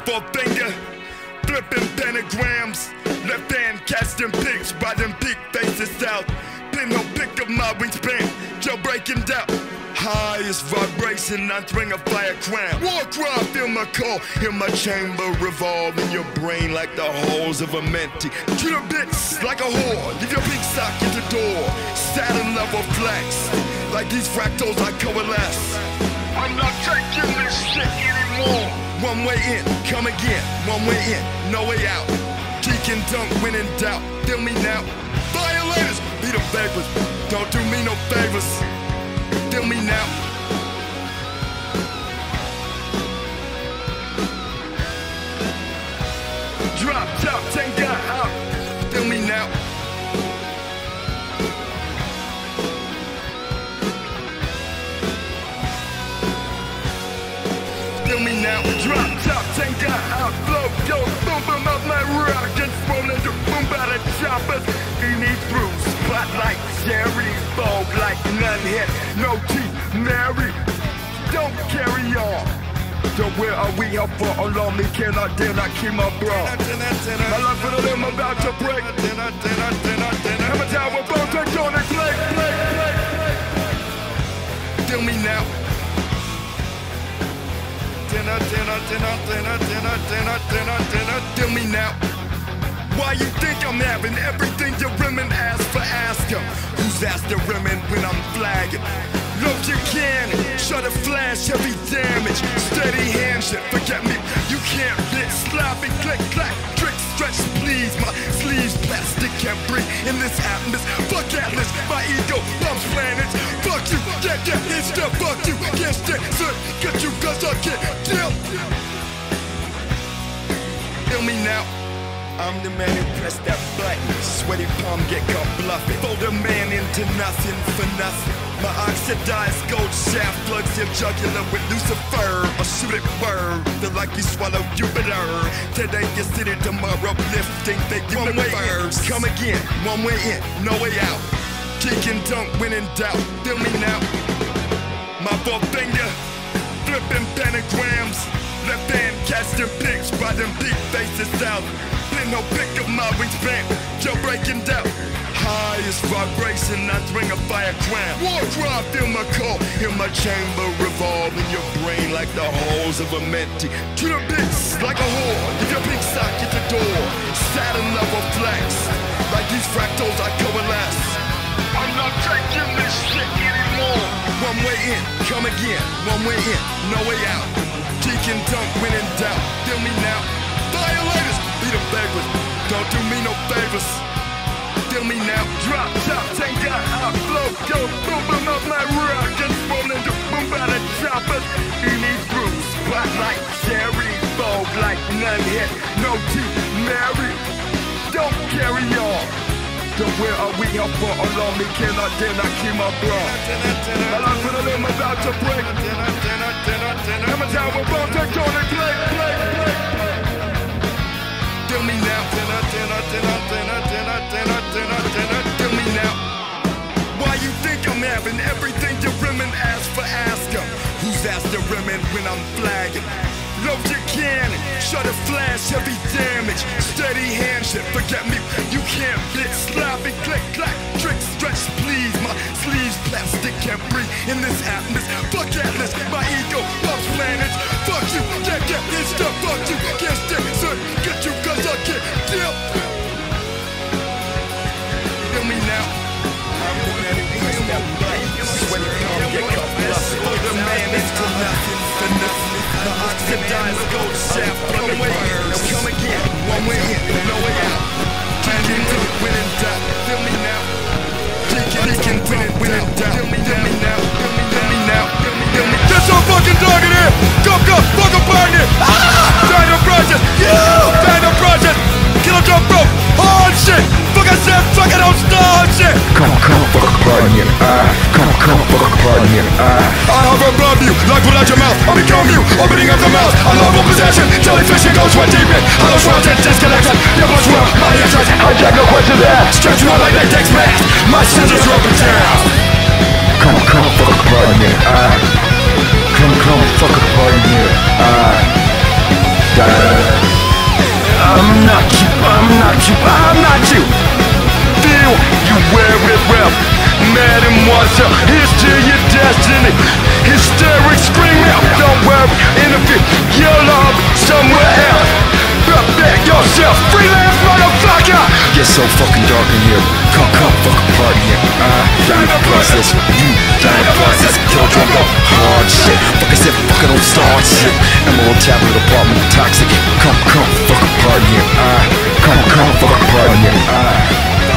forefinger, flipping pentagrams. Left hand casting pics, riding big faces out. Pinhole pick up my wingspan, Joe breaking down. Highest vibration, answering a fire crown. War cry, feel my call, hear my chamber revolve in your brain like the holes of a mentee. Treat a bitch like a whore, leave your pink sock at the door. Saturn level flex, like these fractals I coalesce. I'm not taking this shit anymore. One way in, come again, one way in, no way out. Geek and dunk when in doubt, feel me now. Violators, be the vapors, don't do me no favors. Feel me now. Drop top, 10 got out. Feel me now. Feel me now. Drop top, 10 got out. Flow, yo, boom, boom, up my rockets. Rolling the boom by the choppers. Any through spotlight, cherry, fog like none hit. No teeth, Mary. Don't carry on. So where are we up for? Allow me, cannot dare not keep my bra. My life for them about to break. Every time we're about to go and play. Feel me now. Feel me now. Why you think I'm having everything your women ask for? Ask him. Who's asked the women when I'm flagging? Load your cannon, shut a flash, heavy damage. Steady hand shit, forget me. You can't bitch, sloppy, click, clack, trick, stretch, please. My sleeves plastic, can't breathe in this atmosphere. Fuck Atlas, my ego bumps planets. Fuck you, yeah, it's the fuck you. Can't stand, sir, get you cause I can't deal. Feel me now. I'm the man who pressed that button. Sweaty palm get caught bluffing. Fold a man into nothing for nothing. My oxidized gold shaft plugs your jugular with Lucifer. Or shoot it word. Feel like you swallowed Jupiter. Today you sit it, tomorrow lifting the universe. Come again, one way in, no way out. Kick and dunk when in doubt. Feel me now. My forefinger, flipping pentagrams. Left hand casting pics, riding big faces out. No pick up my wingspan, Joe breaking down. Highest vibration, answering a fire crown. War cry, feel my call, hear my chamber revolve in your brain like the holes of a mentee. Treat a bitch like a whore, leave your pink sock at the door. Saturn level flex, like these fractals I coalesce. I'm not taking this shit anymore. One way in, come again, one way in, no way out. Geek and dunk when in doubt, feel me now. Violators, be the vapors, don't do me no favors. Feel me now. Drop top, 10 got out, flow, go, boom, boom, up my rockets. Rolling the boom by the choppers. Any through spotlight, cherry, fog like none hit. No teeth, Mary. Don't carry on. So where are we up for? Allow me, cannot dare not keep my bra. My life for them about to break. Every time we're about to go and play. Feel me now. Feel me now. Why you think I'm having everything your women ask for? Ask them. Who's asked the women when I'm flagging? Load your cannon, shut a flash, heavy damage. Steady hand shit, forget me. You can't bitch, sloppy, click, clack, trick, stretch, please. My sleeves plastic, can't breathe in this atmosphere. Fuck Atlas, my ego loves planets. Fuck you, yeah, it's the fuck you. Can't stand, sir, get you cause I can't deal. Feel me now. I'm the man who pressed that button. Sweaty palm get caught bluffing. Fold a man into nothing for nothing. My oxidized gold shaft, one way in, come again, one way in, no way out. Geek and dunk when in doubt, feel me now. Geek and dunk when in doubt, feel me now. Get your fucking dog in here! Go, fuck a partner! Dino Project, Dino Project! Kill a jump rope, hard shit! Fuck I said, fuck I don't start shit! Come, fuck a partner, come, fuck a partner, I hover above you, like pull out your mouth. I become you, opening up the mouth. I love all possession, jellyfish and goes one deep in. Hollow swells and disconnection. Your blood's well, my interest. I got no questions asked. Stretch you out like latex mask. My scissors are up and down. Come, fuck a partner, come, fuck a partner, I'm not you, I'm not you, I'm not you. Feel you wear it well. Mademoiselle, here's to your destiny. Hysteric, scream out, don't worry, interview your love somewhere else. Prepare yourself, freelance motherfucker. Get so fucking dark in here. Come fuck apart in here. Down the process, you down the process. Kill drum go hard shit. Fuck I said, fuck it, don't start shit. Emerald tablet apartment toxic. Come fuck apart in here. Come fuck apart in here.